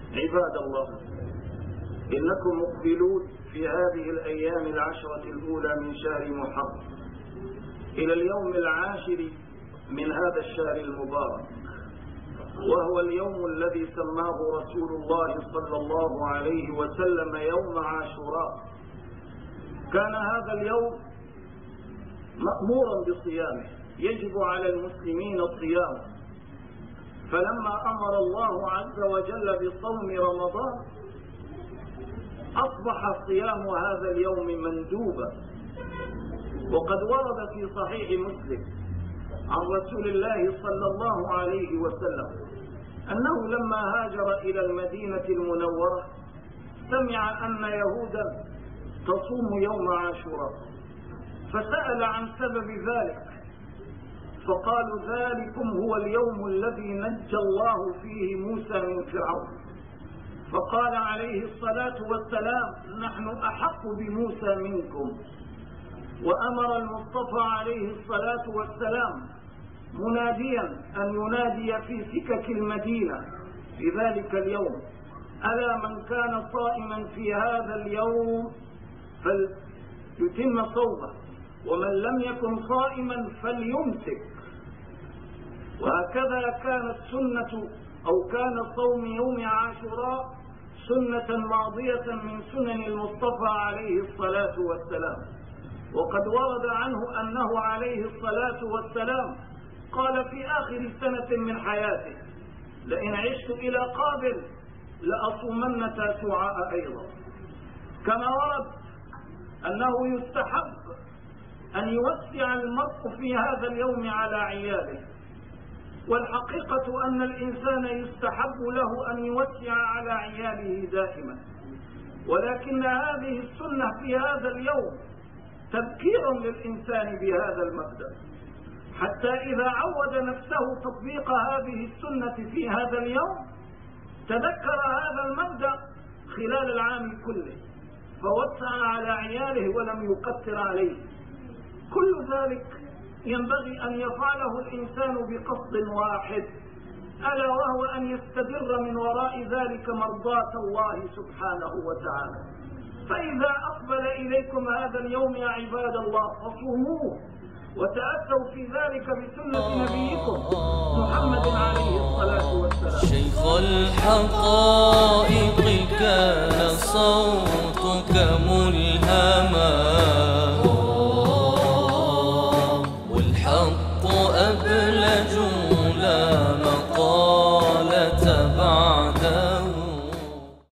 عباد الله، إنكم مقبلون في هذه الأيام العشرة الأولى من شهر محرم إلى اليوم العاشر من هذا الشهر المبارك، وهو اليوم الذي سماه رسول الله صلى الله عليه وسلم يوم عاشوراء. كان هذا اليوم مأمورا بصيامه، يجب على المسلمين الصيام، فلما أمر الله عز وجل بصوم رمضان أصبح صيام هذا اليوم مندوبا. وقد ورد في صحيح مسلم عن رسول الله صلى الله عليه وسلم أنه لما هاجر إلى المدينة المنورة سمع أن يهودا تصوم يوم عاشوراء، فسأل عن سبب ذلك، فقالوا ذلكم هو اليوم الذي نجى الله فيه موسى من فرعون. فقال عليه الصلاة والسلام: نحن أحق بموسى منكم. وأمر المصطفى عليه الصلاة والسلام مناديا أن ينادي في سكك المدينة في ذلك اليوم: ألا من كان صائما في هذا اليوم فليتم صومه، ومن لم يكن صائما فليمسك. وهكذا كانت سنة أو كان صوم يوم عاشوراء سنة ماضية من سنن المصطفى عليه الصلاة والسلام. وقد ورد عنه أنه عليه الصلاة والسلام قال في آخر سنة من حياته: لئن عشت إلى قابل لأصومن تاسوعاء أيضا. كما ورد أنه يستحب أن يوسع المرء في هذا اليوم على عياله، والحقيقة أن الإنسان يستحب له أن يوسع على عياله دائما، ولكن هذه السنة في هذا اليوم تذكير للإنسان بهذا المبدأ، حتى إذا عود نفسه تطبيق هذه السنة في هذا اليوم تذكر هذا المبدأ خلال العام كله، فوسع على عياله ولم يقصر عليه. كل ذلك ينبغي أن يفعله الإنسان بقصد واحد، ألا وهو أن يستدر من وراء ذلك مرضاة الله سبحانه وتعالى. فإذا أقبل إليكم هذا اليوم يا عباد الله فصوموه، وتأتوا في ذلك بسنة نبيكم محمد عليه الصلاة والسلام. شيخ الحقائق كان صوم